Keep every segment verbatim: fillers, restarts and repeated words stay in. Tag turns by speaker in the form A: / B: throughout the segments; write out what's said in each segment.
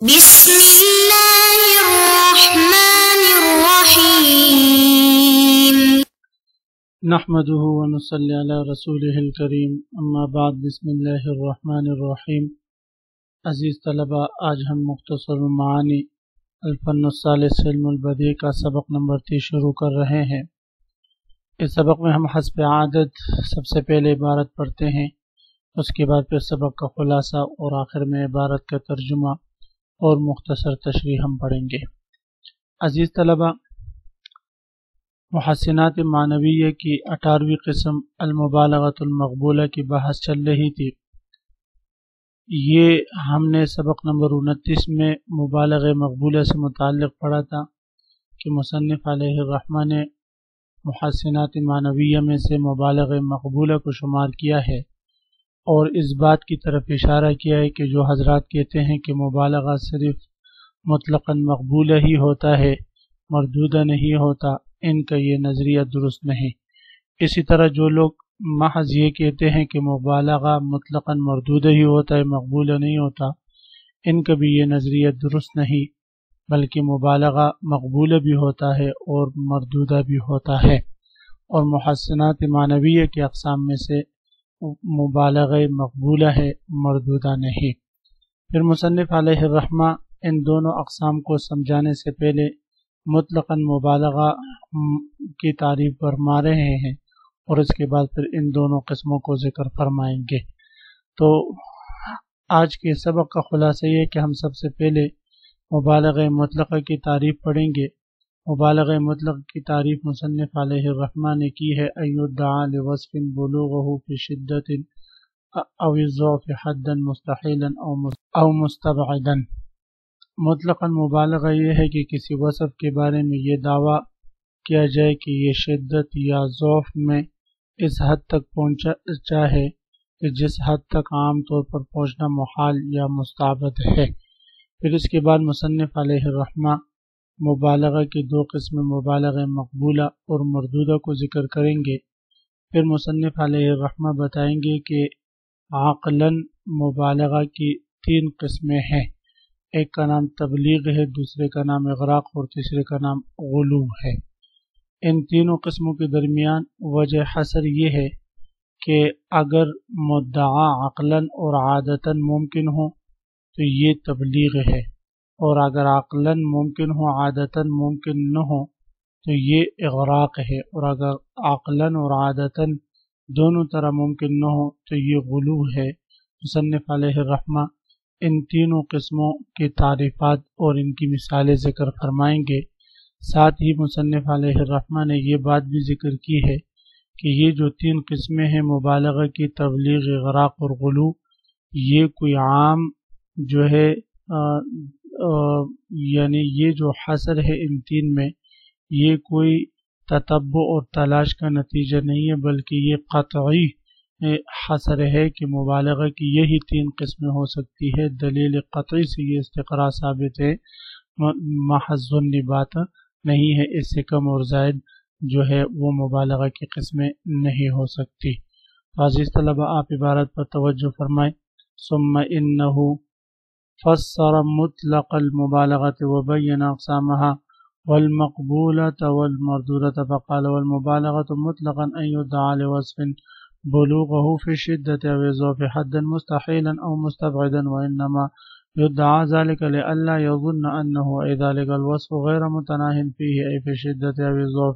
A: بسم الله الرحمن الرحيم
B: نحمده ونصلي على رسوله الكريم اما بعد بسم اللہ الرحمن الرحیم۔ عزیز طلبہ، آج ہم مختصر المعانی الفن الثالث علم البدیع کا سبق نمبر تیس شروع کر رہے ہیں۔ اس سبق میں ہم حسب عادت سب سے پہلے عبارت پڑھتے ہیں، اس کے بعد پھر سبق کا خلاصہ اور آخر میں عبارت کا ترجمہ اور مختصر تشریح ہم پڑھیں گے۔ عزیز طلبہ، محسنات معنویہ کی اٹھارہویں قسم المبالغۃ المقبولہ کی بحث چل رہی تھی۔ یہ ہم نے سبق نمبر انتیس میں مبالغہ مقبولہ سے متعلق پڑھا تھا کہ مصنف علیہ الرحمہ نے محسنات معنویہ میں سے مبالغہ مقبولہ کو شمار کیا ہے، اور اس بات کی طرف اشارہ کیا ہے کہ جو حضرات کہتے ہیں کہ مبالغہ صرف مطلقاً مقبولہ ہی ہوتا ہے، مردودہ نہیں ہوتا، ان کا یہ نظریہ درست نہیں۔ اسی طرح جو لوگ محض یہ کہتے ہیں کہ مبالغہ مطلقاً مردودہ ہی ہوتا ہے، مقبولہ نہیں ہوتا، ان کا بھی یہ نظریہ درست نہیں، بلکہ مبالغہ مقبولہ بھی ہوتا ہے اور مردودہ بھی ہوتا ہے۔ اور محسنات معنویہ کی اقسام میں سے مبالغہ مقبولہ ہے، مردودہ نہیں۔ پھر مصنف علیہ الرحمہ ان دونوں اقسام کو سمجھانے سے پہلے مطلقاً مبالغہ کی تعریف فرما رہے ہیں، اور اس کے بعد پھر ان دونوں قسموں کو ذکر فرمائیں گے۔ تو آج کے سبق کا خلاصہ یہ کہ ہم سب سے پہلے مبالغہ مطلقہ کی تعریف پڑھیں گے۔ مبالغہ مطلق کی تعریف مصنف علیہ الرحمہ نے کی ہے: ان يدعى لوصف بلوغه في شدة او الضعف حدا مستحیلا او مستبعدا۔ مطلقاً مبالغہ یہ ہے کہ کسی وصف کے بارے میں یہ دعویٰ کیا جائے کہ یہ شدت یا ضعف میں اس حد تک پہنچا ہے کہ جس حد تک عام طور پر پہنچنا محال یا مستبعد ہے۔ پھر اس کے بعد مصنف علیہ الرحمہ مبالغہ کی دو قسم مبالغہ مقبولہ اور مردودہ کو ذکر کریں گے۔ پھر مصنف علیہ الرحمہ بتائیں گے کہ عقلاً مبالغہ کی تین قسمیں ہیں، ایک کا نام تبلیغ ہے، دوسرے کا نام اغراق اور تیسرے کا نام غلو ہے۔ ان تینوں قسموں کے درمیان وجہ حصر یہ ہے کہ اگر مدعا عقلاً اور عادتاً ممکن ہو تو یہ تبلیغ ہے، اور اگر عقلاً ممکن ہو عادتاً ممکن نہ ہو تو یہ اغراق ہے، اور اگر عقلاً اور عادتاً دونوں طرح ممکن نہ ہو تو یہ غلو ہے۔ مصنف علیہ الرحمہ ان تینوں قسموں کی تعریفات اور ان کی مثالیں ذکر فرمائیں گے۔ ساتھ ہی مصنف علیہ الرحمہ نے یہ بات بھی ذکر کی ہے کہ یہ جو تین قسمیں ہیں مبالغہ کی، تبلیغ، اغراق اور غلو، یہ کوئی عام جو ہے آ آ یعنی یہ جو حصر ہے ان تین میں، یہ کوئی تتبع اور تلاش کا نتیجہ نہیں ہے، بلکہ یہ قطعی حصر ہے کہ مبالغہ کی یہی تین قسمیں ہو سکتی ہے۔ دلیل قطعی سے یہ استقراء ثابت ہے، محض ظنی بات نہیں ہے، اس سے کم اور زائد جو ہے وہ مبالغہ کی قسمیں نہیں ہو سکتی۔ عزیز طلبہ، آپ عبارت پر توجہ فرمائیں۔ ثم انہ فسر مطلق المبالغة وبين اقسامها والمقبولة والمردودة فقال: والمبالغة مطلقا ان يدعى لوصف بلوغه في الشدة او الضعف حدا مستحيلا او مستبعدا، وانما يدعى ذلك لئلا يظن انه اي ذلك الوصف غير متناه فيه اي في الشدة او الضعف،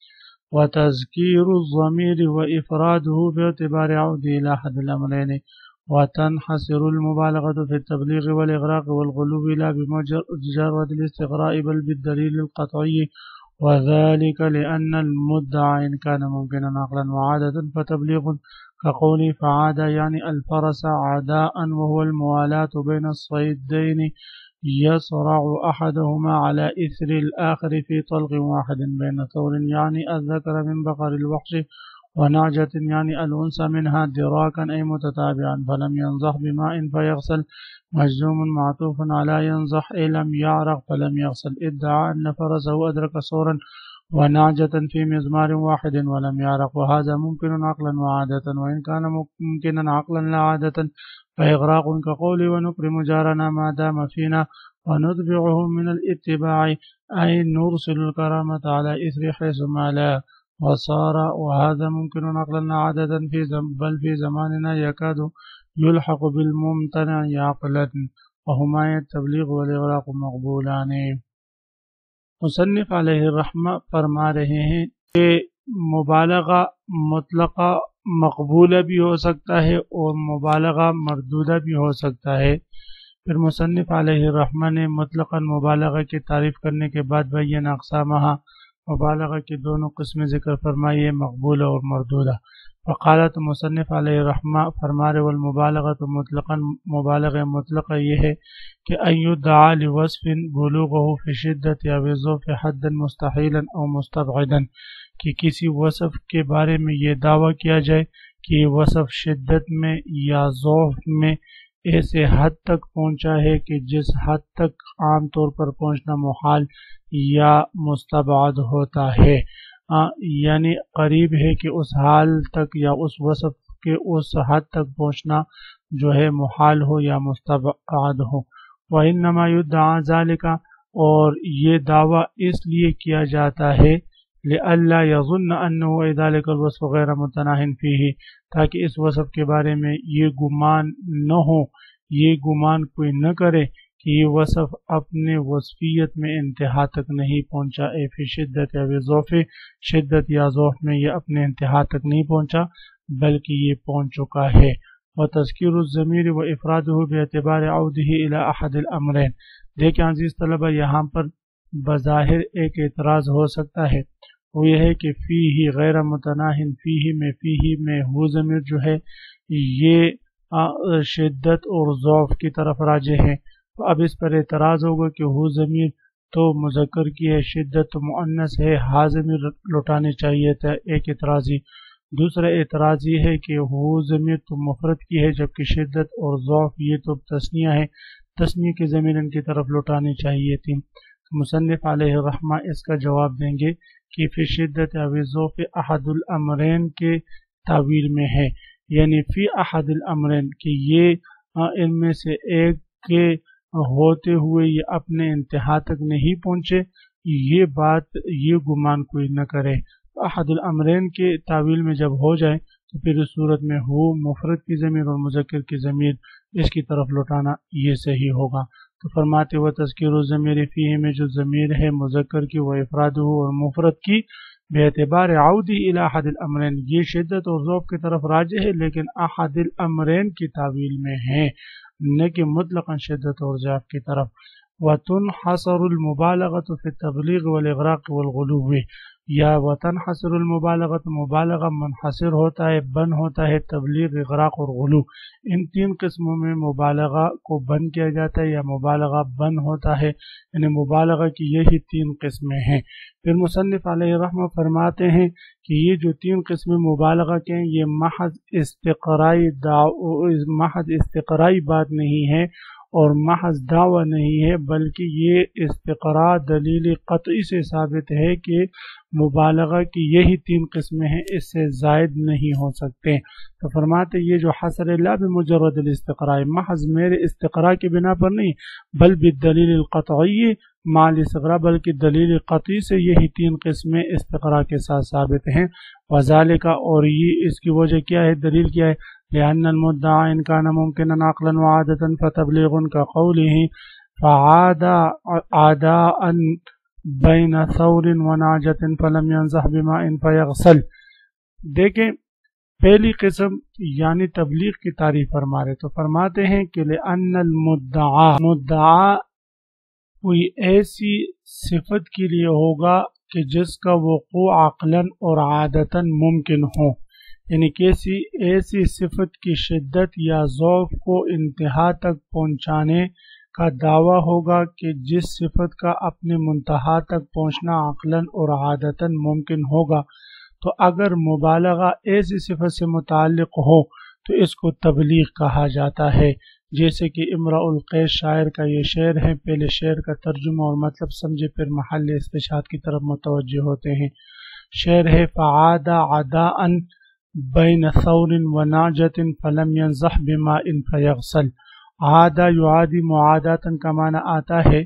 B: وتذكير الضمير وافراده باعتبار عوده الى احد الامرين، وتنحصر المبالغة في التبليغ والإغراق والغلو لا بمجرد الاستقراء بل بالدليل القطعي، وذلك لأن المدعى إن كان ممكنا عقلا وعادة فتبليغ، كقوله فعاد يعني الفرس عداء، وهو الموالاة بين الصيدين يصرع أحدهما على إثر الآخر في طلق واحد، بين ثور يعني الذكر من بقر الوحش، ونعجة يعني الأنثى منها، دراكا أي متتابعا، فلم ينضح بماء فيغسل، مجزوم معطوف على ينضح أي لم يعرق فلم يغسل، ادعى أن فرسه أدرك صورا ونعجة في مزمار واحد ولم يعرق، وهذا ممكن عقلا وعادة، وإن كان ممكنا عقلا لا عادة فإغراق كقول ونكرم جارنا ما دام فينا ونتبعه من الاتباع أي نرسل الكرامة على إثر حيث ما لا وصار، وهذا ممكن عقلا عادة في زم بل في زماننا يكاد يلحق بالممتنع عقلا، وهما التبلیغ والإغراق مقبولان۔ مصنف علیہ الرحمہ فرما رہے ہیں کہ مبالغہ مطلقہ مقبولہ بھی ہو سکتا ہے اور مبالغہ مردودہ بھی ہو سکتا ہے۔ پھر مصنف علیہ الرحمہ نے مطلقاً مبالغہ کی تعریف کرنے کے بعد بین اقسامہ، مبالغہ کی دونوں قسمیں ذکر فرمائی ہے، مقبولہ اور مردودہ۔ فقالت مصنف علیہ الرحمہ فرما رہے والمبالغۃ مطلقاً مبالغہ مطلقہ یہ ہے کہ ان یدعا لوصف بلوغہ فی شدت یا وضعف حدا مستحیلا او مستبعدا، کہ کسی وصف کے بارے میں یہ دعویٰ کیا جائے کہ یہ وصف شدت میں یا ضعف میں ایسے حد تک پہنچا ہے کہ جس حد تک عام طور پر پہنچنا محال یا مستبعد ہوتا ہے، آ, یعنی قریب ہے کہ اس حال تک یا اس وصف کے اس حد تک پہنچنا جو ہے محال ہو یا مستبعد ہو۔ وَإِنَّمَا يُدَّعَى ذَلِكَ، اور یہ دعویٰ اس لیے کیا جاتا ہے لئلا یظن انه ذلك الوصف غیر متناہ فیہ، تاکہ اس وصف کے بارے میں یہ گمان نہ ہو، یہ گمان کوئی نہ کرے کہ یہ وصف اپنے وصفیت میں انتہا تک نہیں پہنچا، اے فی شدت یا وضعف، شدت یا ضعف میں یہ اپنے انتہا تک نہیں پہنچا بلکہ یہ پہنچ چکا ہے۔ وتذکیر الضمیر و افرادہ باعتبار عودہ الی احد الامرین، دیکھیں عزیز طلبہ یہاں پر بظاہر ایک اعتراض ہو سکتا ہے، وہ یہ ہے کہ فیہ غیر متناہ فیہ میں فیہ میں ہو ضمیر جو ہے یہ شدت اور ضعف کی طرف راجع ہے، تو اب اس پر اعتراض ہوگا کہ ہو ضمیر تو مذکر کی ہے، شدت تو مؤنث ہے، ہا ضمیر لوٹانے چاہیے تھا، ایک اعتراضی۔ دوسرا اعتراض یہ ہے کہ ہو ضمیر تو مفرد کی ہے جبکہ شدت اور ضعف یہ تو تثنیہ ہے، تثنیہ کی ضمیر ان کی طرف لوٹانی چاہیے تھی۔ مصنف علیہ الرحمہ اس کا جواب دیں گے کہ فی شدت یا ضعف احد الامرین کے تعویل میں ہے، یعنی فی احد الامرین کہ یہ ان میں سے ایک کے ہوتے ہوئے یہ اپنے انتہا تک نہیں پہنچے، یہ بات یہ گمان کوئی نہ کرے۔ احد الامرین کے تعویل میں جب ہو جائے تو پھر اس صورت میں ہو مفرد کی ضمیر اور مذکر کی ضمیر اس کی طرف لوٹانا یہ صحیح ہوگا۔ تو فرماتے وہ تذکیر الضمیر فیہ میں جو ضمیر ہے مذکر کی، وہ افراد ہو اور مفرد کی بے اعتبار عودی الی احد الامرین، یہ شدت اور ضعف کی طرف راجع ہے لیکن احد الامرین کی تعویل میں ہے، نہ کہ مطلقاً شدت اور ضعف کی طرف۔ وتنحصر المبالغۃ فی التبلیغ والاغراق والغلو، یا وتنحصر المبالغۃ مبالغہ منحصر ہوتا ہے، بن ہوتا ہے تبلیغ، اغراق اور غلو، ان تین قسموں میں مبالغہ کو بن کیا جاتا ہے یا مبالغہ بن ہوتا ہے، یعنی مبالغہ کی یہی تین قسمیں ہیں۔ پھر مصنف علیہ الرحمہ فرماتے ہیں کہ یہ جو تین قسمیں مبالغہ کے ہیں یہ محض استقرائی دعو محض استقرائی بات نہیں ہے اور محض دعویٰ نہیں ہے، بلکہ یہ استقراء دلیل قطعی سے ثابت ہے کہ مبالغہ کی یہی تین قسمیں ہیں، اس سے زائد نہیں ہو سکتے۔ تو فرماتے یہ جو حصر اللہ بمجرد الاستقراء، محض میرے استقراء کی بنا پر نہیں بل بالدلیل القطعی مع الاستقراء، بلکہ دلیل قطعی سے یہی تین قسمیں استقراء کے ساتھ ثابت ہیں۔ وذالک، اور یہ اس کی وجہ کیا ہے، دلیل کیا ہے، لأن المدعى إن كان ممكنا عقلا وعادة فتبليغ كقوله فعاد عداء بين ثور ونعجة فلم ينزح بماء فيغسل۔ دیکھیں پہلی قسم یعنی تبلیغ کی تعریف فرما رہے تو فرماتے ہیں کہ لأن المدعى مدعا کوئی ایسی صفت کے لیے ہوگا کہ جس کا وقوع عقلا اور عادتاً ممکن ہو، یعنی کسی ایسی صفت کی شدت یا ضعف کو انتہا تک پہنچانے کا دعویٰ ہوگا کہ جس صفت کا اپنے منتہا تک پہنچنا عقلاً اور عادتاً ممکن ہوگا، تو اگر مبالغہ ایسی صفت سے متعلق ہو تو اس کو تبلیغ کہا جاتا ہے۔ جیسے کہ امرؤ القیس شاعر کا یہ شعر ہے، پہلے شعر کا ترجمہ اور مطلب سمجھے پھر محل استشہاد کی طرف متوجہ ہوتے ہیں۔ شعر ہے فعاد عداءً بین ثور و ناجت فلم ینزح بماء فیغسل۔ عادہ یعادی معاداتن کا معنی آتا ہے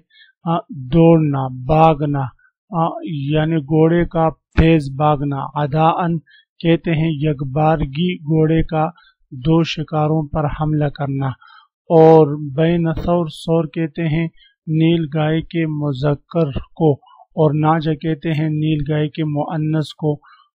B: دوڑنا، باغنا، یعنی گھوڑے کا تیز باغنا۔ عداءن کہتے ہیں یکبارگی گھوڑے کا دو شکاروں پر حملہ کرنا۔ اور بین ثور، ثور کہتے ہیں نیل گائے کے مذکر کو، اور ناجہ کہتے ہیں نیل گائے کے مؤنث کو۔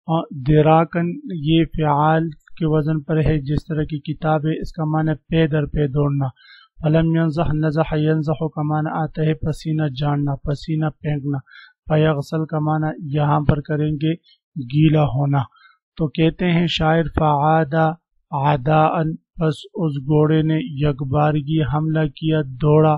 B: دراکن یہ فعال کے وزن پر ہے، جس طرح کی کتاب ہے، اس کا معنی پے در پے دوڑنا۔ فلم ینزح، نزح ینزح کا معنی آتا ہے پسینہ جاننا، پسینہ پھینکنا۔ فیغسل کا معنی یہاں پر کریں گے گیلا ہونا۔ تو کہتے ہیں شاعر فعادہ عداءً، پس اس گھوڑے نے یکبارگی حملہ کیا، دوڑا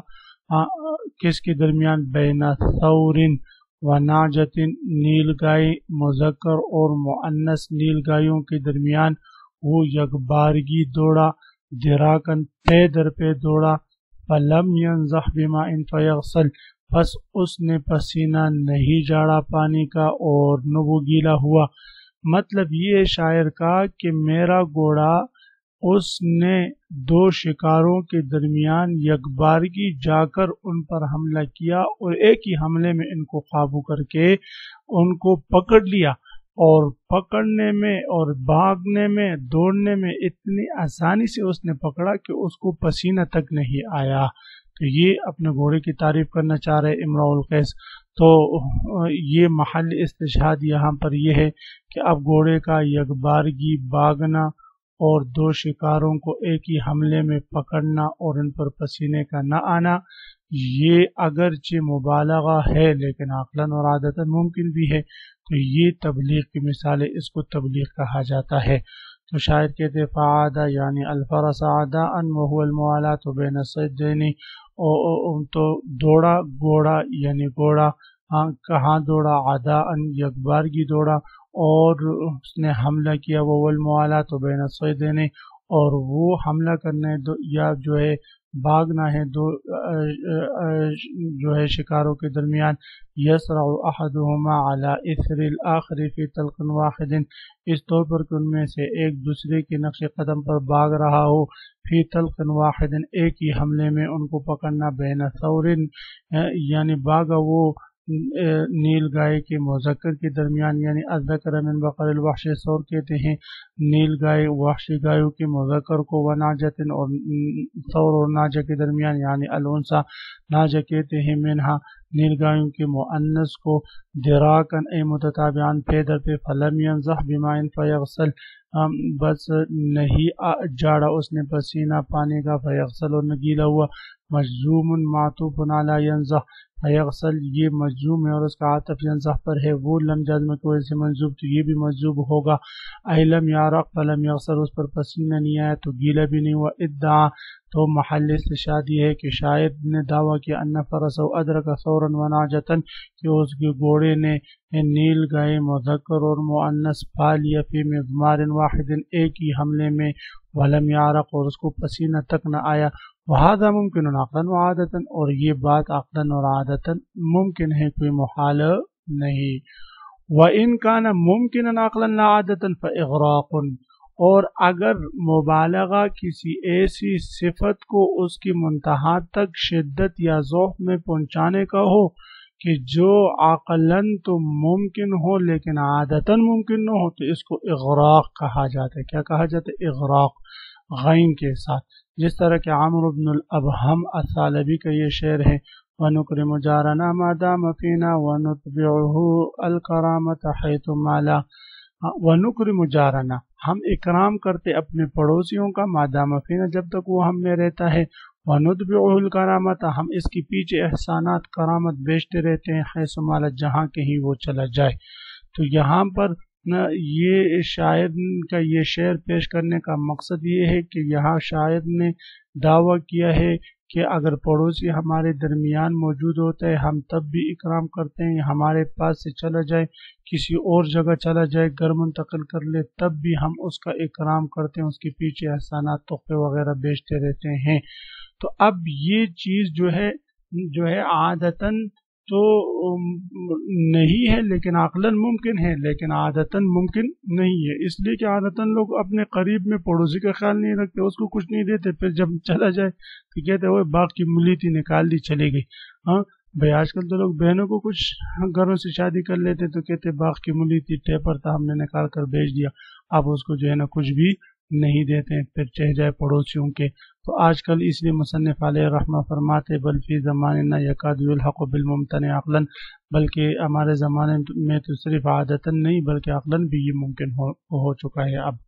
B: کس کے درمیان؟ بین ثور و ناجت، نیل گائے مذکر اور مؤنث نیل گایوں کے درمیان وہ یکبارگی دوڑا۔ دراکن پے در پے دوڑا۔ فلم ینزح بماء فیغسل، پس اس نے پسینہ نہیں جاڑا پانی کا اور نہ وہ گیلا ہوا۔ مطلب یہ شاعر کا کہ میرا گھوڑا اس نے دو شکاروں کے درمیان یکبارگی جا کر ان پر حملہ کیا اور ایک ہی حملے میں ان کو قابو کر کے ان کو پکڑ لیا، اور پکڑنے میں اور بھاگنے میں دوڑنے میں اتنی آسانی سے اس نے پکڑا کہ اس کو پسینہ تک نہیں آیا۔ تو یہ اپنے گھوڑے کی تعریف کرنا چاہ رہے امراء القیس۔ تو یہ محل استشہاد یہاں پر یہ ہے کہ اب گھوڑے کا یکبارگی بھاگنا اور دو شکاروں کو ایک ہی حملے میں پکڑنا اور ان پر پسینے کا نہ آنا، یہ اگرچہ مبالغہ ہے لیکن عقلاً اور عادتاً ممکن بھی ہے۔ تو یہ تبلیغ کی مثال ہے، اس کو تبلیغ کہا جاتا ہے۔ تو شاعر کہتے فعادہ یعنی الفرس عداءً وهو الموالاة بین الصیدین، تو دوڑا گھوڑا یعنی گھوڑا، ہاں کہاں دوڑا؟ عداءً یکبارگی دوڑا، اور اس نے حملہ کیا وہ الموالاة بین الصیدین، اور وہ حملہ کرنے دو یا جو ہے بھاگنا ہے دو جو ہے شکاروں کے درمیان۔ یسرع احدهما على اثر الاخر فی طلق واحد، اس طور پر کہ ان میں سے ایک دوسرے کے نقش قدم پر بھاگ رہا ہو، فی طلق واحد ایک ہی حملے میں ان کو پکڑنا۔ بین ثور یعنی بھاگا وہ نیل گائے کے مذکر کے درمیان، یعنی الذکر من بقر الوحش، ثور کہتے ہیں نیل گائے وحشی گایوں کے مذکر کو، وناجت اور ثور اور ناجہ کے درمیان یعنی الانثی، ناجہ کہتے ہیں منہا نیل گایوں کے مؤنث کو۔ دراکن اے متتابعان، پے در پہ۔ فلم ینزح بماء فیغسل، بس نہیں جاڑا اس نے پسینہ پانی کا، فیغسل اور نہ گیلا ہوا۔ مجزوم معطوف علی ینزح، فیغسل یہ مجزوم ہے اور اس کا عاطف ینزح پر ہے، وہ لم جازمہ کی وجہ سے منصوب، تو یہ بھی منصوب ہوگا۔ ایلم یعرق فلم یغسل، اس پر پسینہ نہیں آیا تو گیلا بھی نہیں ہوا۔ ادعا، تو محل استشہاد یہ ہے کہ شاعر نے دعویٰ کیا ان فرسہ ادرک ثورا وناجتا، کہ اس کے گھوڑے نے نیل گائے مذکر اور مؤنث پا لیا، فی مضمار واحد ایک ہی حملے میں، ولم یعرق اور اس کو پسینہ تک نہ آیا۔ وہذا ممکن عقلا وعادتا، اور یہ بات عقلا اور عادتا ممکن ہے، کوئی محال نہیں۔ وَإِنْ كَانَ مُمْكِنًا عَقْلًا لَا عَادَةً فَإِغْرَاقٌ، اور اگر مبالغہ کسی ایسی صفت کو اس کی منتہا تک شدت یا ذوق میں پہنچانے کا ہو کہ جو عقلاً تو ممکن ہو لیکن عادتاً ممکن نہ ہو، تو اس کو اغراق کہا جاتا ہے۔ کیا کہا جاتا ہے؟ اغراق، غین کے ساتھ۔ جس طرح کہ عمرو بن الابہم الثعلبی کا یہ شعر ہے، وَنُكْرِمُ جَارَنَا مَا دَامَ فِينَا وَنُتْبِعُهُ الْكَرَامَةَ حَيْثُ مَالَ۔ وَنُكْرِمُ جَارَنَا، ہم اکرام کرتے اپنے پڑوسیوں کا، ما دام فینا جب تک وہ ہم میں رہتا ہے، وَنُتْبِعُهُ الْكَرَامَةَ ہم اس کی پیچھے احسانات کرامت بیچتے رہتے ہیں، حیث مال جہاں کہیں وہ چلا جائے۔ تو یہاں پر یہ شاعر کا یہ شعر پیش کرنے کا مقصد یہ ہے کہ یہاں شاعر نے دعویٰ کیا ہے کہ اگر پڑوسی ہمارے درمیان موجود ہوتا ہے ہم تب بھی اکرام کرتے ہیں، ہمارے پاس سے چلا جائے کسی اور جگہ چلا جائے گھر منتقل کر لے تب بھی ہم اس کا اکرام کرتے ہیں، اس کے پیچھے احسانات تحفے وغیرہ بیچتے رہتے ہیں۔ تو اب یہ چیز جو ہے جو ہے عادتاً تو نہیں ہے، لیکن عقلاً ممکن ہے، لیکن عادتاً ممکن نہیں ہے، اس لیے کہ عادتاً لوگ اپنے قریب میں پڑوسی کا خیال نہیں رکھتے، اس کو کچھ نہیں دیتے، پھر جب چلا جائے تو کہتے وہ باغ کی مولی تھی نکال دی چلی گئی۔ ہاں بھائی آج کل تو لوگ بہنوں کو کچھ گھروں سے شادی کر لیتے تو کہتے باغ کی مولی تھی، ٹیپر تھا، ہم نے نکال کر بیچ دیا، اب اس کو جو ہے نا کچھ بھی نہیں دیتے، پھر چہ جائے پڑوسیوں کے۔ تو آج کل اس لیے مصنف علیہ رحمہ فرماتے بل فی زماننا یکاد یلحق بالممتنع عقلا، بلکہ ہمارے زمانے میں تو صرف عادتاً نہیں بلکہ عقلاً بھی یہ ممکن ہو, ہو چکا ہے اب۔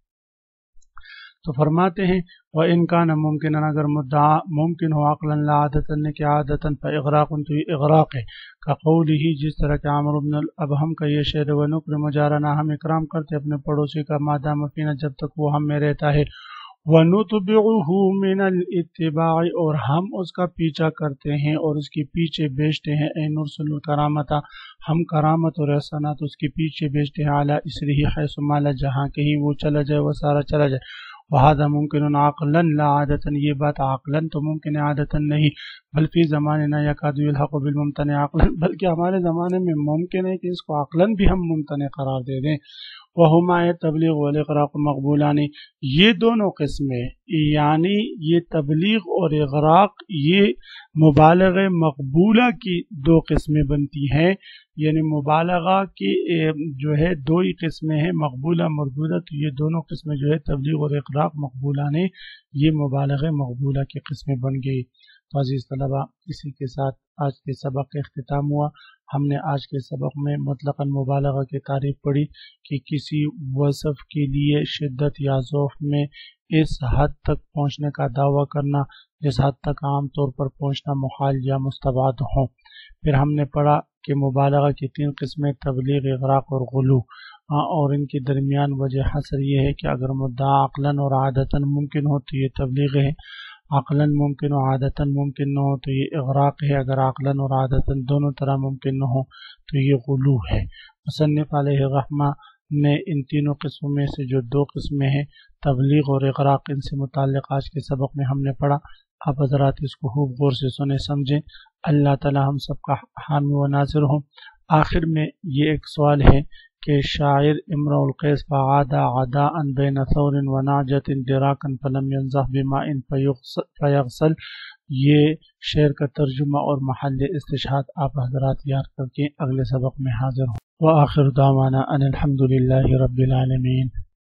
B: تو فرماتے ہیں وَإِن كَانَ مُمْكِنًا، اگر مدعا ممکن ہو عقلاً لا عادتاً کہ عادتاً فإغراق تو یہ اغراق ہے، كقوله جس طرح کہ عمرو بن الابہم کا یہ شعر وَنُكْرِمُ جَارَنَا، ہم اکرام کرتے اپنے پڑوسی کا ما دام فینا جب تک وہ ہم میں رہتا ہے، وَنُتْبِعُهُ مِنَ الْإِتِّبَاعِ اور ہم اس کا پیچھا کرتے ہیں اور اس کے پیچھے بیچتے ہیں، اے نرسل الکرامتا ہم کرامت اور احسانات اس کے پیچھے بیچتے ہیں، علی اسرہ حیث مال جہاں کہیں وہ چلا جائے وہ سارا چلا جائے، وہذا ممکن عقلاً لا عادتاً یہ بات عقلاً تو ممکن ہے عادتاً نہیں، بل فی زماننا یکاد یلحق بالممتنع عقلاً بلکہ ہمارے زمانے میں ممکن ہے کہ اس کو عقلاً بھی ہم ممتنع قرار دے دیں۔ وہما تبلیغ والاغراق مقبولان، یہ دونوں قسمیں یعنی یہ تبلیغ اور اغراق یہ مبالغہ مقبولہ کی دو قسمیں بنتی ہیں، یعنی مبالغہ کی جو ہے دو ہی قسمیں ہیں، مقبولہ مردودہ، تو یہ دونوں قسمیں جو ہے تبلیغ اور اغراق مقبولہ نے یہ مبالغہ مقبولہ کی قسمیں بن گئی۔ تو عزیز طلبہ اسی کے ساتھ آج کے سبق کا اختتام ہوا۔ ہم نے آج کے سبق میں مطلقاً مبالغہ کی تعریف پڑھی کہ کسی وصف کے لیے شدت یا ضعف میں اس حد تک پہنچنے کا دعویٰ کرنا جس حد تک عام طور پر پہنچنا محال یا مستبعد ہوں۔ پھر ہم نے پڑھا کہ مبالغہ کی تین قسمیں تبلیغ، اغراق اور غلو، اور ان کے درمیان وجہ حصر یہ ہے کہ اگر مدعا عقلاً اور عادتاً ممکن ہو تو یہ تبلیغ ہے، عقلاً ممکن و عادتاً ممکن نہ ہو تو یہ اغراق ہے، اگر عقلاً اور عادتاً دونوں طرح ممکن نہ ہو تو یہ غلو ہے۔ مصنف علیہ رحمہ نے ان تینوں قسموں میں سے جو دو قسمیں ہیں تبلیغ اور اغراق، ان سے متعلق آج کے سبق میں ہم نے پڑھا۔ آپ حضرات اس کو خوب غور سے سنیں سمجھیں، اللہ تعالی ہم سب کا حامی و ناصر ہوں۔ آخر میں یہ ایک سوال ہے کہ شاعر امرؤ القیس فعاد عداء بین ثور و نعجۃ دراکا فلم ینضح بماء فیغسل، یہ شعر کا ترجمہ اور محل استشہاد آپ حضرات یاد کر کے اگلے سبق میں حاضر ہوں۔ وآخر دعوانا ان الحمد للہ رب العالمین۔